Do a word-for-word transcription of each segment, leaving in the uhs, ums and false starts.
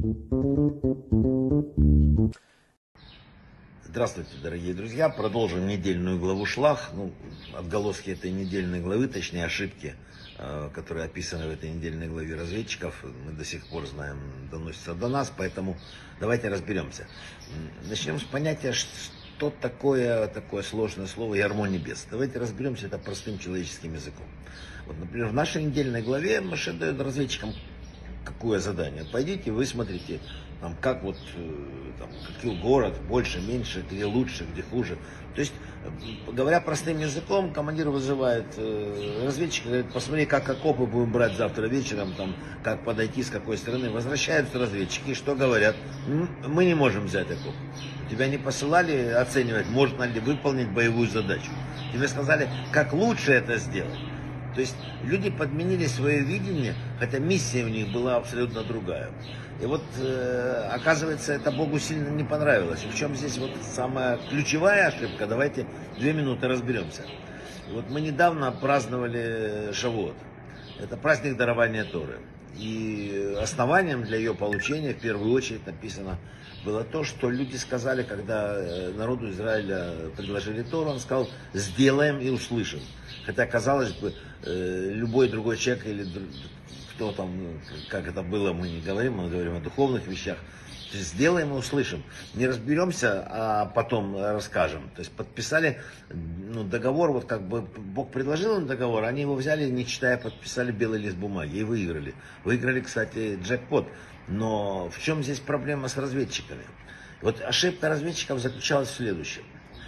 Здравствуйте, дорогие друзья. Продолжим недельную главу Шлах. Ну, отголоски этой недельной главы, точнее ошибки, которые описаны в этой недельной главе разведчиков, мы до сих пор знаем, доносятся до нас, поэтому давайте разберемся. Начнем с понятия, что такое такое сложное слово «ярмо небес». Давайте разберемся это простым человеческим языком. Вот, например, в нашей недельной главе Моше дает разведчикам какое задание. Пойдите, вы смотрите, там, как вот, там, какой город, больше, меньше, где лучше, где хуже. То есть, говоря простым языком, командир вызывает э, разведчика, говорит, посмотри, как окопы будем брать завтра вечером, там, как подойти, с какой стороны. Возвращаются разведчики, что говорят? Мы не можем взять окоп. Тебя не посылали оценивать, можно ли выполнить боевую задачу. Тебе сказали, как лучше это сделать. То есть люди подменили свое видение, хотя миссия у них была абсолютно другая. И вот, э, оказывается, это Богу сильно не понравилось. И в чем здесь вот самая ключевая ошибка? Давайте две минуты разберемся. И вот мы недавно праздновали Шавуот. Это праздник дарования Торы. И основанием для ее получения, в первую очередь, написано, было то, что люди сказали, когда народу Израиля предложили Тору, он сказал, сделаем и услышим. Хотя, казалось бы, любой другой человек или кто там, как это было, мы не говорим, мы говорим о духовных вещах. То есть сделаем и услышим. Не разберемся, а потом расскажем. То есть подписали ну, договор, вот как бы Бог предложил им договор, они его взяли, не читая, подписали белый лист бумаги и выиграли. Выиграли, кстати, джекпот. Но в чем здесь проблема с разведчиками? Вот ошибка разведчиков заключалась в следующем.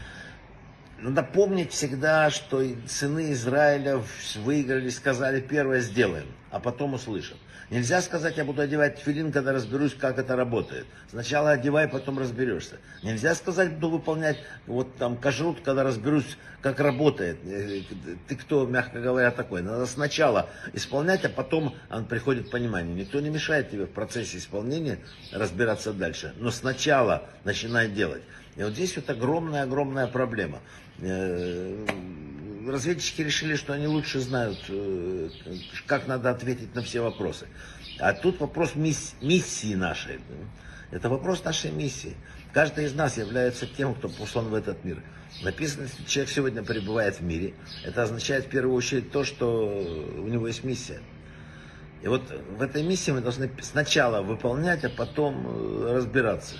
Надо помнить всегда, что сыны Израиля выиграли, сказали, первое сделаем, а потом услышим. Нельзя сказать, я буду одевать тефилин, когда разберусь, как это работает. Сначала одевай, потом разберешься. Нельзя сказать, буду выполнять вот там кашрут, когда разберусь, как работает. Ты кто, мягко говоря, такой? Надо сначала исполнять, а потом он приходит понимание. Никто не мешает тебе в процессе исполнения разбираться дальше. Но сначала начинай делать. И вот здесь вот огромная-огромная проблема. Разведчики решили, что они лучше знают, как надо ответить на все вопросы. А тут вопрос миссии нашей. Это вопрос нашей миссии. Каждый из нас является тем, кто послан в этот мир. Написано, если человек сегодня пребывает в мире, это означает в первую очередь то, что у него есть миссия. И вот в этой миссии мы должны сначала выполнять, а потом разбираться.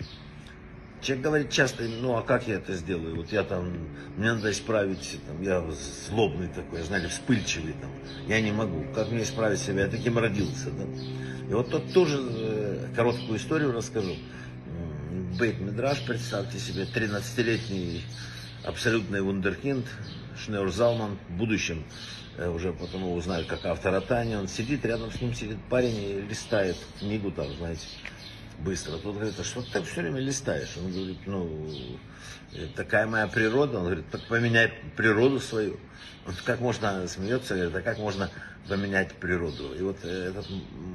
Человек говорит часто, ну а как я это сделаю? Вот я там, мне надо исправить, там, я злобный такой, знаете, вспыльчивый, там, я не могу. Как мне исправить себя? Я таким родился. Да? И вот тут тоже э, короткую историю расскажу. Бейт-Мидраш, представьте себе, тринадцатилетний абсолютный вундеркинд, Шнeur Залман, в будущем, э, уже потом его узнают как автора Тани, он сидит, рядом с ним сидит парень и листает книгу там, знаете, быстро. Тут говорит, а что ты все время листаешь? Он говорит, ну, такая моя природа. Он говорит, так поменяй природу свою. Он как можно, смеется, говорит, а как можно поменять природу? И вот этот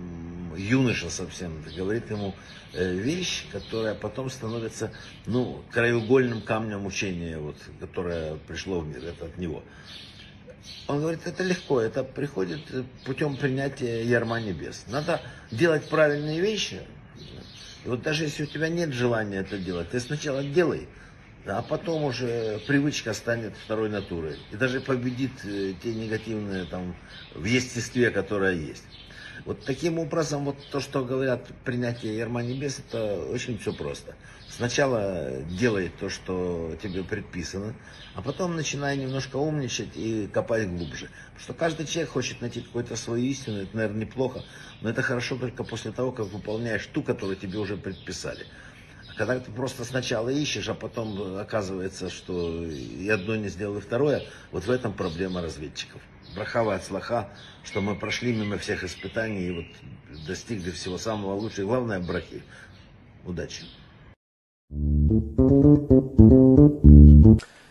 юноша совсем говорит ему вещь, которая потом становится, ну, краеугольным камнем учения, вот, которое пришло в мир, это от него. Он говорит, это легко, это приходит путем принятия ярма небес. Надо делать правильные вещи. И вот даже если у тебя нет желания это делать, ты сначала делай, а потом уже привычка станет второй натурой. И даже победит те негативные там в естестве, которое есть. Вот таким образом, вот то, что говорят принятие ярма небес, это очень все просто. Сначала делай то, что тебе предписано, а потом начинай немножко умничать и копать глубже. Потому что каждый человек хочет найти какую-то свою истину, это, наверное, неплохо, но это хорошо только после того, как выполняешь ту, которую тебе уже предписали. А когда ты просто сначала ищешь, а потом оказывается, что и одно не сделал, и второе, вот в этом проблема разведчиков. Брахава от слаха, что мы прошли мимо всех испытаний и вот достигли всего самого лучшего. И главное, брахи. Удачи.